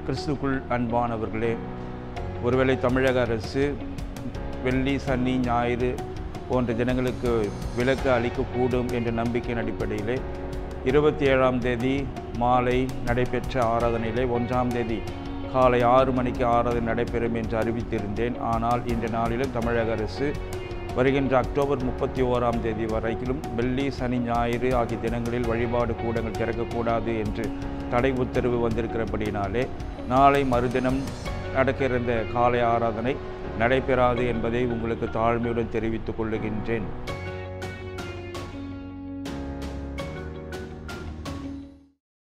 கிறிஸ்துக்குள் அன்பானவர்களே, ஒருவேளை தமிழக அரசு வெள்ளி, சனி, ஞாயிறு போன்ற தினங்களுக்கு விலக்கு அளிக்கக்கூடும் என்ற நம்பிக்கையின் அடிப்படையிலே 27ஆம் தேதி மாலை நடைபெற்ற ஆராதனையிலே 1ஆம் தேதி காலை 6 மணிக்கு ஆராதனை நடைபெறும் என்று அறிவித்திருந்தேன். ஆனால் இந்த நாளிலும் தமிழக அரசு வருகின்ற அக்டோபர் 31ஆம் தேதி வரைக்கும் வெள்ளி, சனி, ஞாயிறு ஆகிய தினங்களில் வழிபாடு கூடங்கள் திறக்கக்கூடாது என்று தடை உத்தரவு வந்திருக்கிறபடினாலே நாளை மறுதினம் நடக்க இருந்த காலை ஆராதனை நடைபெறாது என்பதை உங்களுக்கு தாழ்மையுடன் தெரிவித்துக் கொள்ளுகின்றேன்.